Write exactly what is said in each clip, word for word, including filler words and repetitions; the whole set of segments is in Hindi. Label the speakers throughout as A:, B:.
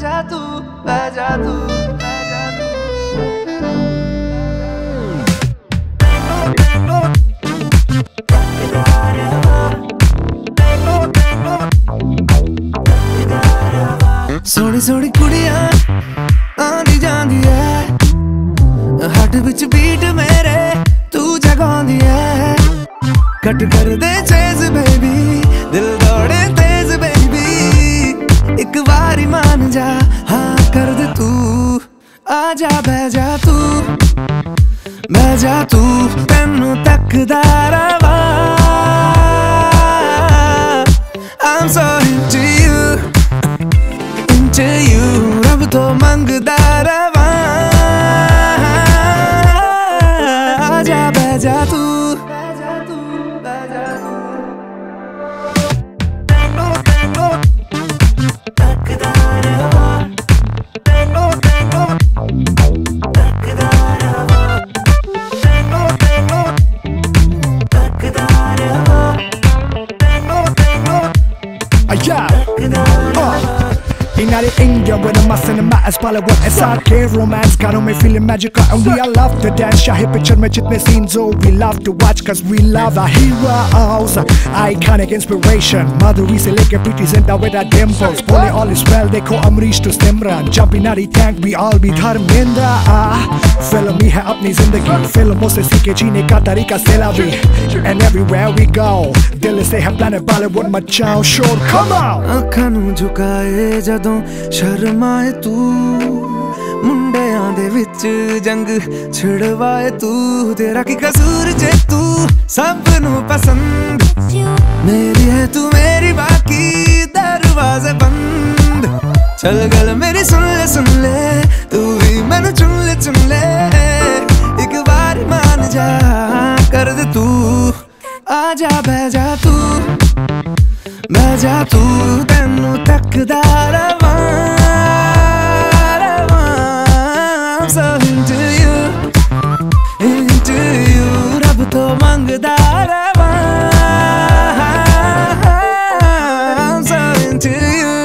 A: जा तू, बह जा तू, बह जा तू। सोनी सोनी कुड़ियां आंदी जांदी है, हट विच बीट मेरे तू जगांदी है। कट कर दे चेज बेबी, दिल दौड़े तेज बेबी, एक बारी मान जा, हाँ कर दे तू। आजा बह जा तू, बह जा तू, तेनू तकदा रवा। I'm so into you, into you, रब तो मंगदा रवा। आजा बह जा तू, बह जा तू, बह जा तू। तेनू तेनू तकदा रवा, तेनू तेनू तकदा रवा, तेनू तेनू तकदा रवा, तेनू तेनू तकदा रवा।
B: United India with a mass in the matters pala what S R K romance got on me feeling magical and we all love to dance. Shahi picture mein jitne scenes oh we love to watch cause we love our heroes, iconic inspiration. Madhuri se leke Preeti Zinta with her dimples, bole all is well dekho Amrish to Simran, jumping out the tank we all be Dharmendra. Ah film hi hai apni zindagi, filmon se seeke jeene ka tarika sela bhi, and everywhere we go dil se hai planet Bollywood machao shor come on.
A: ਅੱਖਾਂ ਨੂੰ ਝੁਕਾਏ ਜਦੋਂ ਸ਼ਰਮਾਏ ਤੂੰ, ਮੁੰਡਿਆਂ ਦੇ ਵਿੱਚ ਜੰਗ ਛਿੜਵਾਏ ਤੂੰ। ਤੇਰਾ ਕੀ ਕਸੂਰ ਜੇ ਤੂੰ ਸਭ ਨੂੰ ਪਸੰਦ, ਮੇਰੀ ਹੈ ਤੂੰ ਮੇਰੀ ਬਾਕੀ ਦਰਵਾਜ਼ੇ ਬੰਦ। ਚਲ ਗੱਲ ਮੇਰੀ ਸੁਣ ਲੈ ਸੁਣ ਲੈ, ਤੂੰ ਵੀ ਮੈਨੂੰ ਚੁਣ ਲੈ ਚੁਣ ਲੈ, ਇੱਕ ਵਾਰ ਮੰਨ ਜਾ ਕਰ ਦੇ ਤੂੰ। ਆਜਾ ਬਹਿ ਜਾ ਤੂੰ, ਬਹਿ ਜਾ ਤੂੰ, ਤੈਨੂੰ ਤੱਕਦਾ ਰਵਾਂ ਰਵਾਂ। I'm so into you, into you, ਰੱਬ ਤੋਂ ਮੰਗਦਾ ਰਵਾਂ। I'm so into you.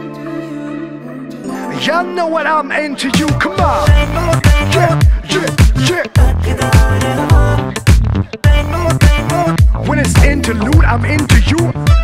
B: Y'all know what I'm into you, come on. Yeah, yeah, yeah. When it's interlude, I'm into you.